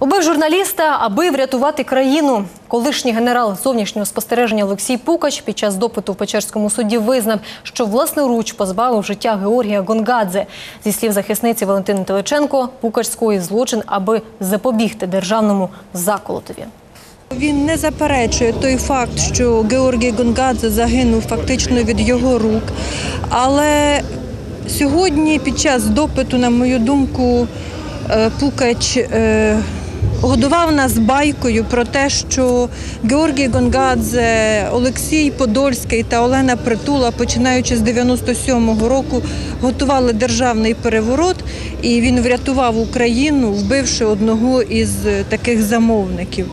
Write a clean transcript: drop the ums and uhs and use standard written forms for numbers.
Убив журналіста, аби врятувати країну. Колишній генерал зовнішнього спостереження Олексій Пукач під час допиту в Печерському суді визнав, що власноруч позбавив життя Георгія Гонгадзе. Зі слів захисниці Валентини Теличенко, Пукач скоїв злочин, аби запобігти державному заколотові. Він не заперечує той факт, що Георгій Гонгадзе загинув фактично від його рук. Але сьогодні під час допиту, на мою думку, Пукач годував нас байкою про те, що Георгій Гонгадзе, Олексій Подольський та Олена Притула, починаючи з 97-го року, готували державний переворот, і він врятував Україну, вбивши одного із таких замовників.